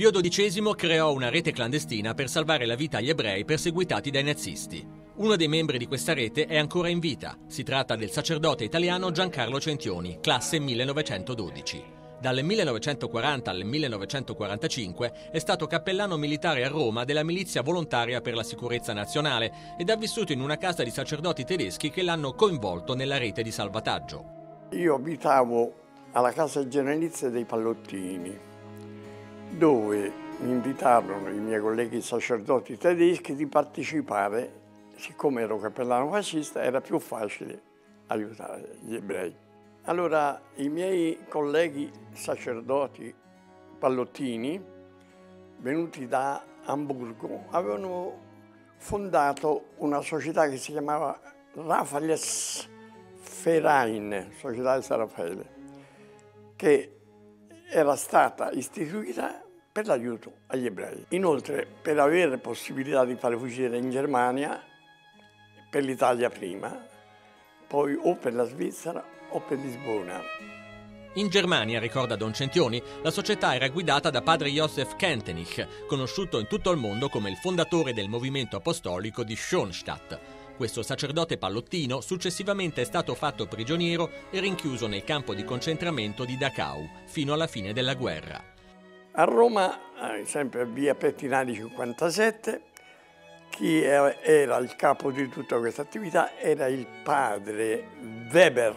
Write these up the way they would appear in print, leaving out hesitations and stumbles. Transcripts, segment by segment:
Pio XII creò una rete clandestina per salvare la vita agli ebrei perseguitati dai nazisti. Uno dei membri di questa rete è ancora in vita. Si tratta del sacerdote italiano Giancarlo Centioni, classe 1912. Dal 1940 al 1945 è stato cappellano militare a Roma della Milizia Volontaria per la Sicurezza Nazionale ed ha vissuto in una casa di sacerdoti tedeschi che l'hanno coinvolto nella rete di salvataggio. Io abitavo alla casa generalizia dei Pallottini, dove mi invitarono i miei colleghi sacerdoti tedeschi di partecipare. Siccome ero cappellano fascista era più facile aiutare gli ebrei. Allora i miei colleghi sacerdoti pallottini, venuti da Amburgo, avevano fondato una società che si chiamava Raphaels Verein, Società di San Raffaele, che era stata istituita per l'aiuto agli ebrei. Inoltre, per avere possibilità di fare fuggire in Germania, per l'Italia prima, poi o per la Svizzera o per Lisbona. In Germania, ricorda Don Centioni, la società era guidata da padre Josef Kentenich, conosciuto in tutto il mondo come il fondatore del movimento apostolico di Schoenstatt. Questo sacerdote pallottino successivamente è stato fatto prigioniero e rinchiuso nel campo di concentramento di Dachau fino alla fine della guerra. A Roma, sempre a via Pettinari 57, chi era il capo di tutta questa attività era il padre Weber,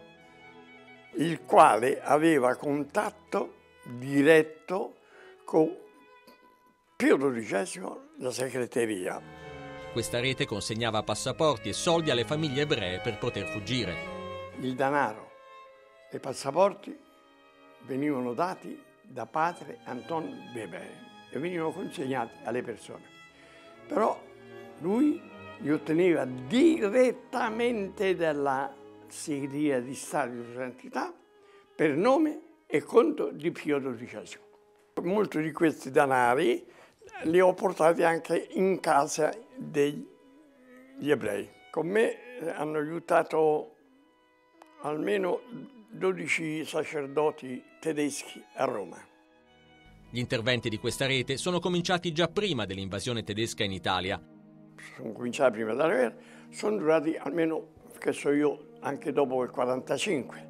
il quale aveva contatto diretto con Pio XII, la segreteria. Questa rete consegnava passaporti e soldi alle famiglie ebree per poter fuggire. Il denaro e i passaporti venivano dati da padre Anton Weber e venivano consegnati alle persone. Però lui li otteneva direttamente dalla segreteria di Stato di Sua Santità per nome e conto di Pio XII. Molti di questi denari li ho portati anche in casa degli ebrei. Con me hanno aiutato almeno 12 sacerdoti tedeschi a Roma. Gli interventi di questa rete sono cominciati già prima dell'invasione tedesca in Italia. Sono cominciati prima della guerra, sono durati almeno, che so io, anche dopo il 1945,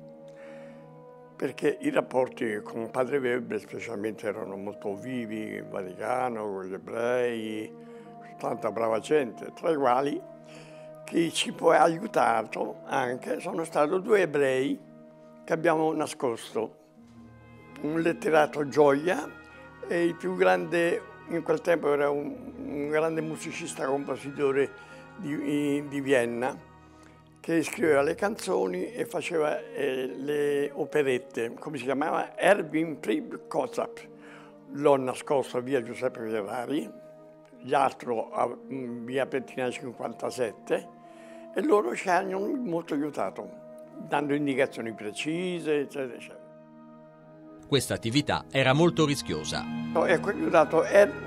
perché i rapporti con padre Weber specialmente erano molto vivi, in Vaticano, con gli ebrei, tanta brava gente, tra i quali chi ci poi ha aiutato anche sono stati 2 ebrei che abbiamo nascosto, un letterato Gioia e il più grande, in quel tempo era un grande musicista compositore di Vienna, che scriveva le canzoni e faceva le operette, come si chiamava? Erwin Prib Kozap. L'ho nascosto a via Giuseppe Ferrari, gli altri a via Pettinari 57, e loro ci hanno molto aiutato, dando indicazioni precise, eccetera, eccetera. Questa attività era molto rischiosa. Ecco, ho aiutato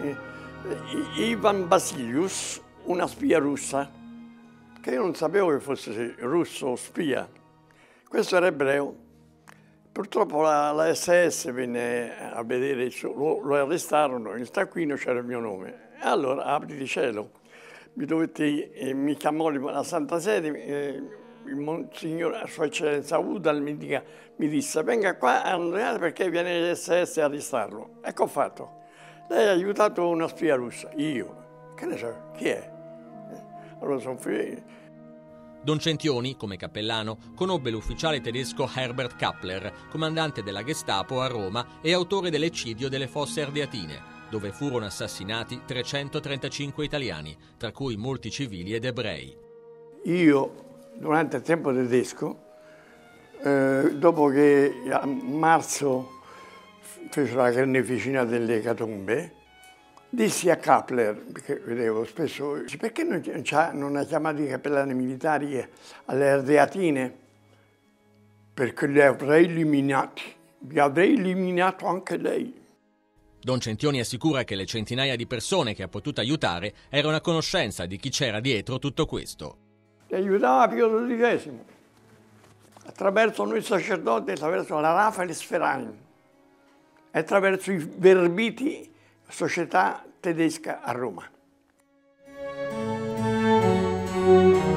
Ivan Basilius, una spia russa, che io non sapevo che fosse russo o spia. Questo era ebreo. Purtroppo la SS venne a vedere, lo arrestarono, nel taccuino c'era il mio nome. E allora, apri di cielo, mi chiamò la Santa Sede, il Monsignor, Sua Eccellenza Udal mi disse: venga qua a Andrea perché viene l'SS a arrestarlo. Ecco fatto. Lei ha aiutato una spia russa. Io? Che ne so, chi è? Allora sono felice. Don Centioni, come cappellano, conobbe l'ufficiale tedesco Herbert Kappler, comandante della Gestapo a Roma e autore dell'eccidio delle Fosse Ardeatine, dove furono assassinati 335 italiani, tra cui molti civili ed ebrei. Io, durante il tempo tedesco, dopo che a marzo fece la carneficina delle ecatombe, dissi a Kappler, perché vedevo spesso, perché non ha chiamato i cappellani militari alle Ardeatine? Perché li avrei eliminati, vi avrei eliminato anche lei. Don Centioni assicura che le centinaia di persone che ha potuto aiutare erano a conoscenza di chi c'era dietro tutto questo. Li aiutava Pio XII, attraverso noi sacerdoti, attraverso la Raphaels Verein, attraverso i verbiti società tedesca a Roma.